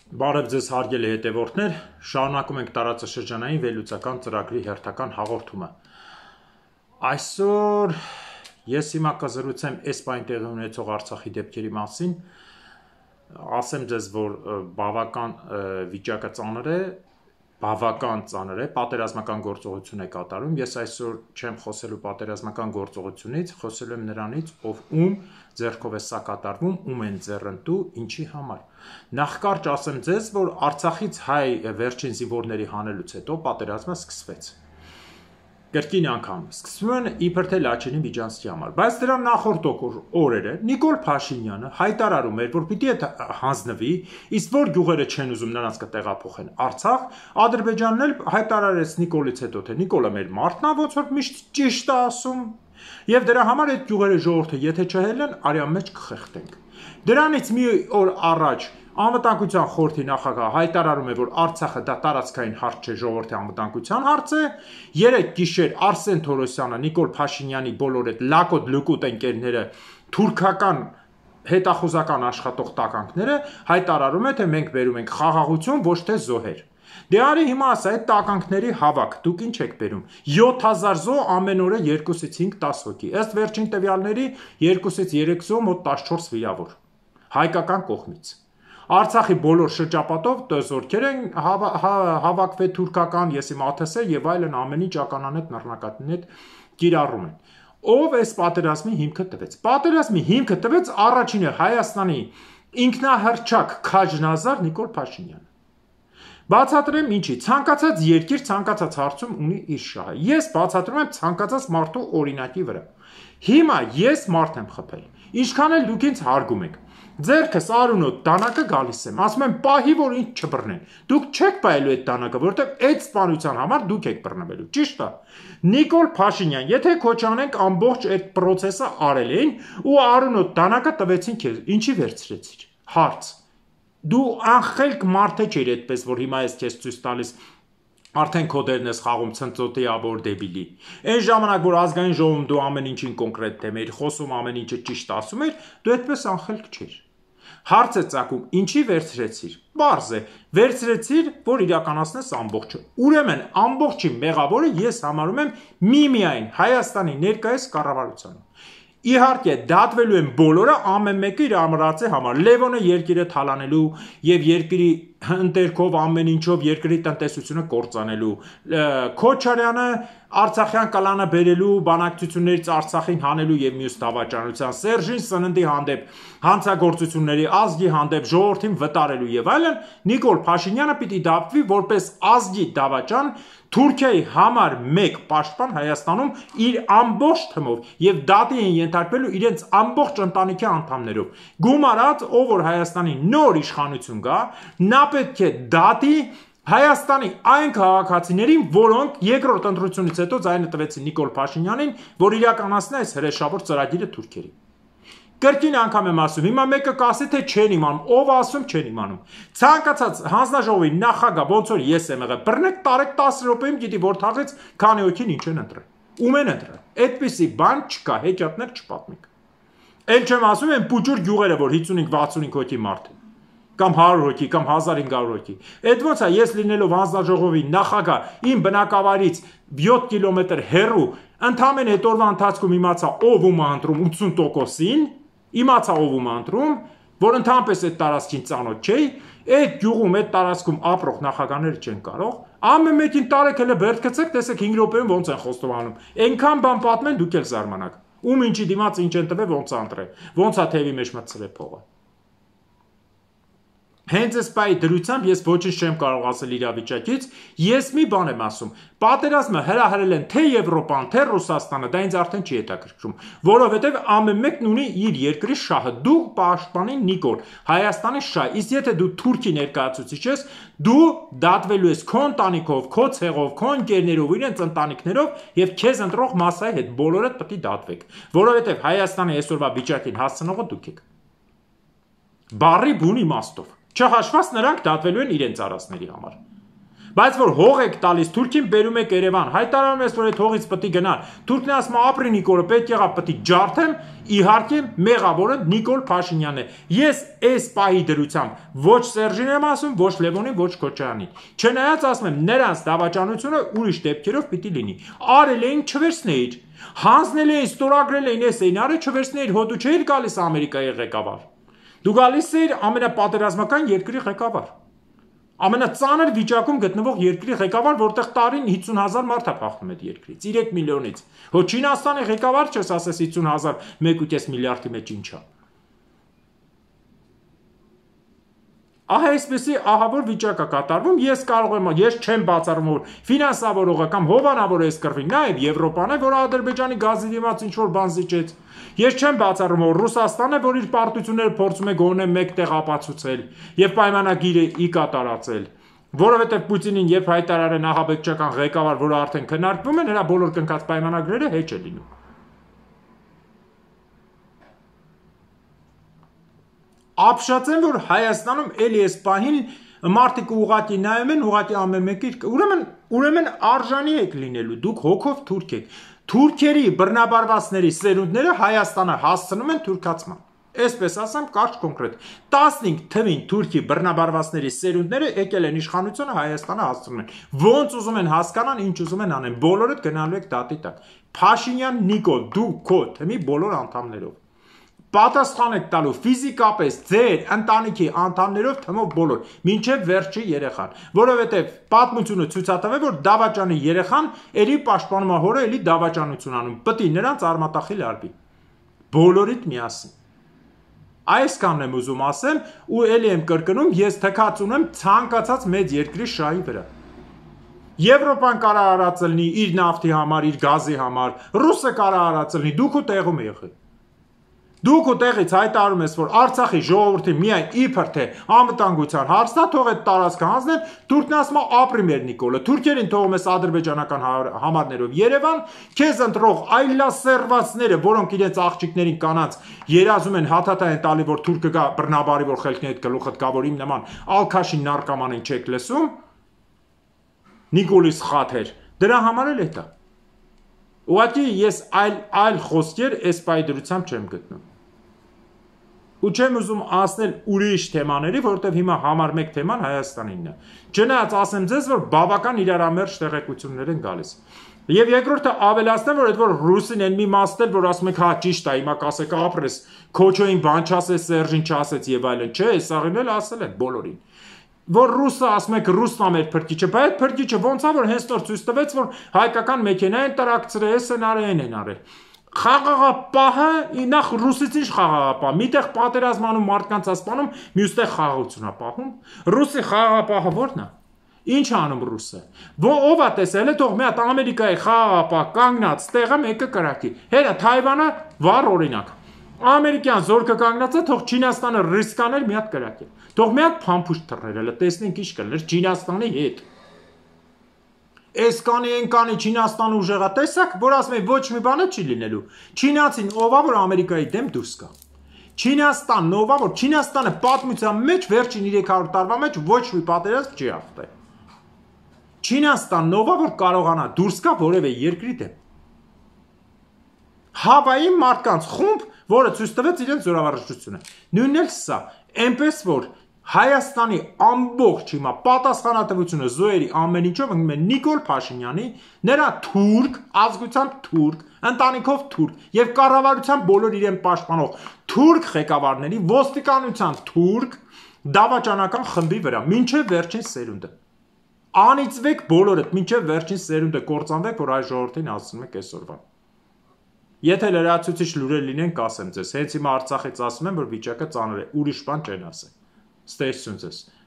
Բարև ձեզ հարգելի հետևորդներ, շարունակում ենք տարածաշրջանային վերլուծական ծրագրի հերթական հաղորդումը։ Այսօր ես հիմա կզրուցեմ Էսպանիայում տեղի ունեցող Արցախի դեպքերի մասին։ Ասեմ ձեզ, որ բավական վիճակը ծանր է, պատերազմական գործողություն է կատարում։ Ես այսօր չեմ խոսելու պատերազմական գործողությունից, խոսելու եմ նրանից, ում ձեռքով է սա կատարվում, ում են ձեռնտու, ինչի համար։ Նախկարճ ասեմ ձեզ, որ Արցախից հայ վերջին զինվորների հանելուց հետո պատերազմը սկսվեց։ Կրկին անգամ սկսվում են իբր թե Լաչինի Միջանցքի համար, բայց դրա նախորդ օրերը Նիկոլ Փաշինյանը հայտարարում էր, որ պիտի հանձնվի, իսկ որ գյուղերը չեն ուզում նրանց կտեղափոխեն Արցախ, Ադրբեջանն էլ հայտարարեց Նիկոլից հետո, թե Նիկոլը մեր մարդն է, ոնց որ միշտ ճիշտ է ասում, եւ դրա համար այդ գյուղերի ժողովուրդը եթե չհելեն, արյան մեջ կխեղդենք։ Դրանից մի օր առաջ Անվտանգության խորհրդի նախագահը հայտարարում է, որ Արցախը դա տարածքային հարց չէ, ժողովրդի անվտանգության հարց է։ Երեկ գիշեր Արսեն Թորոսյանը, Նիկոլ Փաշինյանի բոլոր այդ լակոտ ընկերները, թուրքական հետախուզական աշխատող տականքները հայտարարում է, թե մենք բերում ենք խաղաղություն, ոչ թե զոհեր։ Դե արի հիմա ասա այդ տականքների հավաք, դուք ինչ եք բերում։ 7000 զոհ ամեն օրը 2-ից 5-10 հոգի։ Ըստ վերջին տվյալների 2-ից 3 զոհ մոտ 14 վիրավոր։ Հայկական կողմից։ Արցախի բոլոր շրջապատով զորքեր են հավաքվել թուրքական, ես իմ ԱԹՍ եւ այլն ամեն ինչ ականանետ նռնակատնետ կիրառում են։ Ով էս պատերազմի հիմքը տվեց։ Պատերազմի հիմքը տվեց առաջինը Հայաստանի ինքնահռչակ քաջնազար Նիկոլ Փաշինյանը։ Բացատրեմ ինչի, ցանկացած երկիր ցանկացած հարցում ունի իր շահը։ Ես բացատրում եմ ցանկացած մարդու օրինակի վրա։ Հիմա ես մարդ եմ խփել։ Ինչքան էլ դուք ինձ հարգում եք։ Ձերքս արունոտ դանակը գալիս եմ, ասում եմ պահի, որ ինձ չբռնեն։ Դուք չեք պահելու այդ դանակը, որովհետև այդ սպանության համար դուք եք բռնվելու, ճիշտ է։ Նիկոլ Փաշինյան, եթե քոչանենք ամբողջ այդ process-ը արել էին ու արունոտ դանակը տվեցին քեզ, ինչի վերցրեցիր։ Հարց։ Դու անխելք մարդ չեր այդպես, որ հիմա ես քեզ ցույց տալիս արդեն քո դերն ես խաղում ցնծոտի ավոր դեբիլի։ Այն ժամանակ որ ազգային ժողովում դու ամեն ինչին կոնկրետ թեմեր խոսում, ամեն ինչը ճիշտ ասում ես, դու այդպես անխելք չեր։ Հարց է ծագում, ինչի վերցրեցիր։ Պարզ է, վերցրեցիր, որ իրականացնես ամբողջը։ Ուրեմն ամբողջի մեղավորը ես համարում եմ միմիայն Հայաստանի ներկայիս կառավարությանը։ Իհարկե դատվելու են բոլորը ամեն մեկը իր ամրացի համար։ Լևոնը երկիրը թալանելու եւ երկրի ընտերքով ամեն ինչով երկրի տնտեսությունը կործանելու, Քոչարյանը Արցախյան կլանը բերելու, բանակցություններից Արցախին հանելու եւ մյուս դավաճանության, Սերժին Սննդի հանդեպ հանցագործությունների, ազգի հանդեպ ժողովրդին վտարելու եւ այլն, Նիկոլ Փաշինյանը պիտի դատվի որպես ազգի դավաճան, Թուրքիայի համար մեկ պաշտպան Հայաստանում իր ամբողջ թմով եւ դատի են ենթարկվելու իրենց ամբողջ ընտանիքի անդամներով։ Գումարած, ով որ Հայաստանի նոր իշխանություն գա, նա պետք է դատի Հայաստանի այն քաղաքացիներին, որոնք երկրորդ ընտրությունից հետո ձայնը տվեցին Նիկոլ Փաշինյանին, որ իրականացնի այս հրեշավոր ծրագիրը թուրքերի։ Կրկին անգամ եմ ասում, հիմա մեկը կասի, թե չեն իմանում, ով ասում չեն իմանում։ Ցանկացած հանձնաժողովի նախագահ, ոնց որ ես եմ եղել, բռնեք տարեք 10 րոպեում գիտի որ թաղեց, քանի հոգին ինչ են ընտրել։ Ում են ընտրել։ Այդպիսի բան չկա, հեքիաթներ չպատմենք։ Էլ չեմ ասում են պուճուր գյուղերը, որ 55-65 հոգի մարդ են, կամ 100 հոգի, կամ 1500 հոգի։ Այդ ոնց է, ես լինելով հանձնաժողովի նախագահ, իմ բնակավայրից 7 կիլոմետր հեռու, ընդամենը այդ օրվա ընթացքում իմացա ով ում է ընտրում 80%-ին, իմացա ով ում է ընտրում, որ ընդհանրապես այդ տարածքին ծանոթ չէի, այդ գյուղում, այդ տարածքում ապրող նախագահները չեն կարող, ամեն մեկին տարեք հələ բերդկցեք, տեսեք 5 րոպեում ոնց են խոստովանում։ Այնքան բան պատմեն դուք էլ զարմանաք։ Ում ինչի դիմաց ինչ են տվել, ոնց է ընտրել, ոնց է թևի մեջ մտցրել փողը։ Հենց այս պայի դրությամբ ես ոչինչ չեմ կարող ասել իրավիճակից, ես մի բան եմ ասում, պատերազմը հրահրել են թե Եվրոպան, թե Ռուսաստանը, դա ինձ արդեն չի հետաքրքրում, որովհետև ամեն մեկն ունի իր երկրի շահը, դու պաշտպանի Նիկոլ, Հայաստանի շահ, իսկ եթե դու Թուրքի ներկայացուցիչ ես, դու դատվելու ես քո ընտանիքով, քո ցեղով, քո ընկերներով, իրենց ընտանիքներով եւ քեզ ընտրող մասայի հետ բոլորը պետք է դատվեք, որովհետև Հայաստանի այսօրվա վիճակին հասցնողը դուք եք։ Բարի բուն իմաստով Չհաշված նրանք դատվելու են իրենց արածների համար։ Բայց որ հող եք տալիս, Թուրքին բերում եք Երևան, հայտարարում ես, որ այդ հողից պետք է գնալ։ Թուրքն ասում է, ապրի Նիկոլը, պետք եղավ պետք է ջարդեմ, իհարկե մեղավորը Նիկոլ Փաշինյանն է։ Ես այս պահի դրությամբ ոչ Սերժին եմ ասում, ոչ Լևոնին, ոչ Քոչարյանին։ Չնայած ասում եմ, նրանց դավաճանությունը ուրիշ դեպքերով պիտի լինի։ Արել էին չվերցնեիր։ Հանձնել էին, ստորագրել էին, ես էին արել չվերցնեիր, հոդու չէիր գալիս Ամերիկայի ղեկավար։ Դու գալիս էիր ամենապատերազմական երկրի ղեկավար։ Ամենածանր վիճակում գտնվող երկրի ղեկավար, որտեղ տարին 50,000 մարդ է փախնում այդ երկրից, 3 միլիոնից։ Հո Չինաստանի ղեկավար չես ասես 50,000 1.5 միլիարդի մեջ ինչա։ Ահա այսպեսի ահավոր վիճակ է կատարվում, ես չեմ բացառում, որ ֆինանսավորողը կամ հովանավորը այս կռվի, նաև Եվրոպան է, որ Ադրբեջանի գազի դիմաց ինչ-որ բան զիջեց։ Ես չեմ բացառում, որ Ռուսաստանն է, որ իր պարտությունները փորձում է գոնե մեկտեղ ապացուցել եւ պայմանագիրը ի կատարածել։ Որովհետեւ Պուտինին երբ հայտարարեն ահաբեկչական ղեկավար, որը արդեն քննարկվում է, նրա բոլոր կնքած պայմանագրերը հեչ է լինում։ Ապշած են, որ Հայաստանում էլի էս պահին մարդիկ ուղղակի նայում են, ուղղակի ամեն մեկը ուրեմն արժանի եք լինելու, դուք հոգով թուրք եք։ Թուրքերի բռնաբարվածների սերունդները Հայաստանը հասցնում են թուրքացման։ Այսպես ասեմ, կարճ կոնկրետ 15 թվին թուրքի բռնաբարվածների սերունդները եկել են իշխանությունը Հայաստանը հասցնում են։ Ոնց ուզում են հասկանան, ինչ ուզում են անեն, բոլորդ գնալու եք դատի տակ։ Փաշինյան Նիկոլ, դու քո թմի բոլոր անդամներով պատասխան եք տալու ֆիզիկապես ձեր ընտանիքի անդամներով թմով բոլոր, մինչև վերջի երեխան, որովհետև պատմությունը ցույց է տվել, որ դավաճանի երեխան էլի պաշտպանում է հորը, էլի դավաճանություն անում, պետք է նրանց արմատախիլ արվի, բոլորիդ միասին։ Այսքանն եմ ուզում ասեմ, ու էլի եմ կրկնում, ես թքած ունեմ ցանկացած մեծ երկրի շահի վրա։ Եվրոպան կարող արածելնի իր նավթի համար, իր գազի համար, Ռուսը կարող արածելնի, դուք ու տեղում եղեք։ Դուք ու տեղից հայտարարում ես, որ Արցախի ժողովրդի միայն իբր թե անվտանգության հարցն է, թող այդ տարածքը հանձնեն, Թուրքն ասում է ապրի մեր Նիկոլը, թուրքերին թողում ես ադրբեջանական համարներով Երևան, քեզ ընտրող այլասերվածները, որոնք իրենց աղջիկներին կանանց երազում են հաթաթա են տալի, որ թուրքը գա բռնաբարի, որ խելքն այդ գլուխդ գա, որ իմ նման ալքաշին նարկոմանին չեք լսում, Նիկոլիս խաթեր, դրա համար էլ էտա։ Ուղղակի ես այլ խոսքեր այս պայդրությամբ չեմ գտնում։ Ու չեմ ուզում ասնել ուրիշ թեմաների, որովհետև հիմա համար մեկ թեման Հայաստանինն է։ Չնայած ասեմ ձեզ, որ բավական իրարամերժ տեղեկություններ են գալիս։ Եվ երկրորդը ավելացնեմ, որ այդ որ ռուսին են մի մասնել, որ ասում եք հա ճիշտ է, հիմա կասեք ապրես, Քոչոին բան չասես, Սերժին չասեց եւ այլն, չէ, սաղին էլ ասել են բոլորին։ Որ ռուսը ասում եք ռուսն է մեր փրկիչը, բայց այդ փրկիչը ոնց է որ հենց նոր ցույց տվեց, որ հայկական մեքենա են տրակցրել, սցենարեն են արել։ Խաղաղապահը նախ ռուսից ինչ խաղաղապահ, միտեղ պատերազմանում մարդկանց ասպանում, մյուստեղ խաղաղություն է պահում։ Ռուսի խաղաղապահը ո՞րն է։ Ինչ անում ռուսը։ Ո՞վ է տեսել, թող մի հատ Ամերիկայի խաղաղապահ կանգնած տեղը մեկը կրակի։ Հերա Թայվանը վառ օրինակ։ Ամերիկյան զորքը կանգնած է, թող Չինաստանը ռիսկաներ մի հատ կրակել։ Թող մի հատ փամփուշտ թռներ, հələ տեսնենք ինչ կլներ Չինաստանի հետ։ Էսկանի ենկանի Չինաստան ուժեղա տեսակ, որ ասում են ոչ մի բանը չի լինելու։ Չինացին ով է որ Ամերիկայի դեմ դուրս գա։ Չինաստանն ով է որ Չինաստանը պատմության մեջ վերջին 300 տարվա մեջ ոչ մի պատերազմ չի հաղթել։ Չինաստանն ով է որ կարողանա դուրս գա որևէ երկրի դեմ։ Հավայի մարդկանց խումբ, որը ցույց տվեց իրենց զորավարժությունը։ Նույնն էլ սա, այնպես որ Հայաստանի ամբողջ հիմա պատասխանատվությունը զոհերի ամեն ինչով ընկնում է Նիկոլ Փաշինյանի, նրա թուրք, ազգությամբ թուրք, ընտանիքով թուրք եւ կառավարության բոլոր իրեն պաշտպանող թուրք ղեկավարների, ոստիկանության թուրք դավաճանական խմբի վրա, մինչեւ վերջին սերունդը։ Անիծվեք բոլորդ, մինչեւ վերջին սերունդը կործանվեք, որ այս ժողովրդին ասում եք այսօրվա։ Եթե լրացուցիչ լուրեր լինեն, կասեմ ձեզ, հենց հիմա Արցախից ասում եմ, որ վիճակը ծանր է, ուրիշ բան չեն ասել։ Ստեսություն ձեզ։